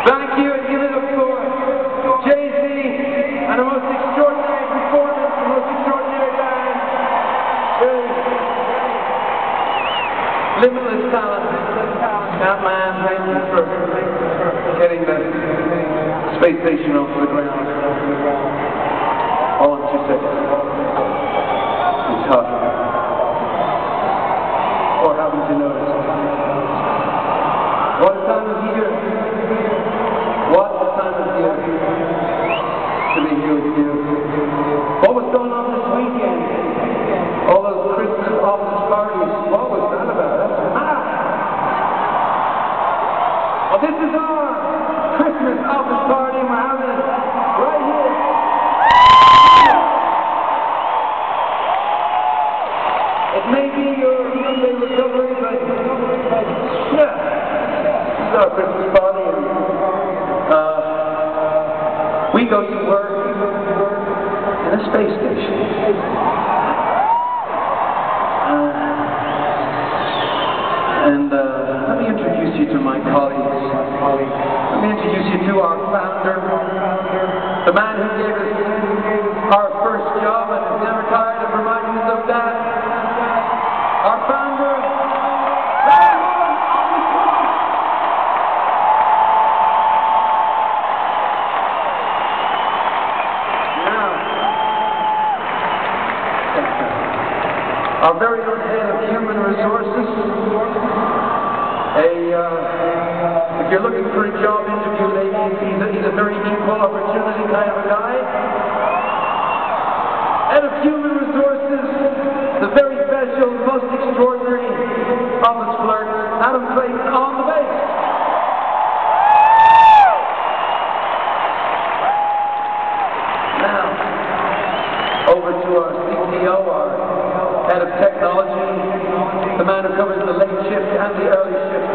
Thank you, and give it up for Jay-Z and the most extraordinary performance, the most extraordinary band. Limitless talent. That man, thank you for getting the space station off the ground. All in 2 seconds. It's hot. Or haven't you noticed? What time of year? What time of year to be here with you? What was going on this weekend? All those Christmas office parties. What was that about? That's mad. Well, this is our Christmas office party, and we're having it right here. It may be your Sunday recovery, but yeah, this is our Christmas party. We go to work in a space station. Let me introduce you to my colleagues. Let me introduce you to our founder, the man who gave us our first job and is never tired of reminding us of that. Our founder, our very own head of human resources. If you're looking for a job interview, ladies, he's a very equal opportunity kind of a guy. Head of human resources, the very special, most extraordinary office flirt, Adam Clayton on the bass. Now, over to our CTO, our head of technology, the man who covers the late shift and the early shift.